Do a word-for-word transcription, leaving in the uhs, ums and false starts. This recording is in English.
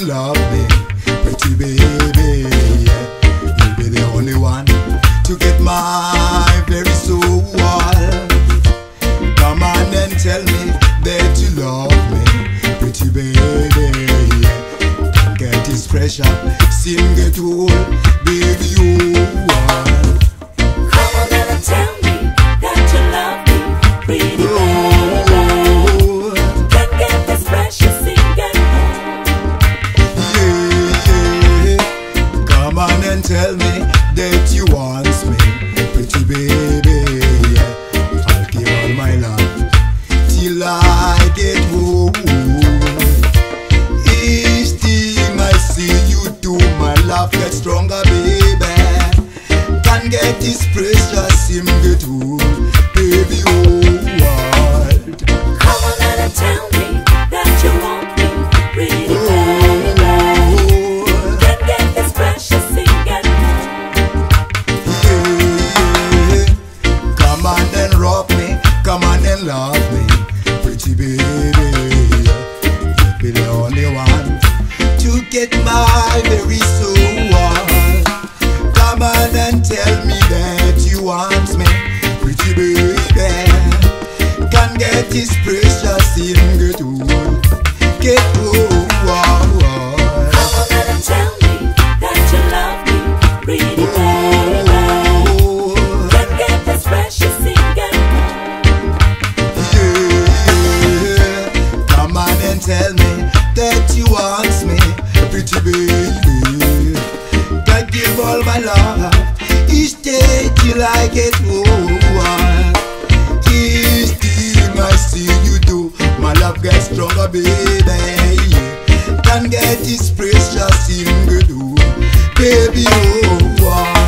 and love me, pretty baby. You'll be the only one to get my very soul. Come on and tell me that you love me, pretty baby. Can't get this pressure, seem get old, baby you are. Come on and tell me that you love me, pretty baby. Can't get this pressure, seem get old. Yeah, come on and tell me that you want me, pretty baby. I'll give all my love till I get home. Each thing I see you do, my love gets stronger, baby. Can't get this precious him get old, baby, oh world. Come on and tell me that you want me, pretty baby. Can't get this precious, seem get Yeah, come on and rock me, come on and love me, pretty baby. You'll be the only one to get my very soul. Come on and tell me that you want me, pretty baby. Can't get this precious thing get old, get old. Come on and tell me that you love me, pretty baby. Can't get this precious, seem get Yeah, come on and tell me that you want me, pretty baby. Can give all my love each day till I get home. Each thing I see you do, my love gets stronger, baby. Can get this precious thing to do, baby, oh.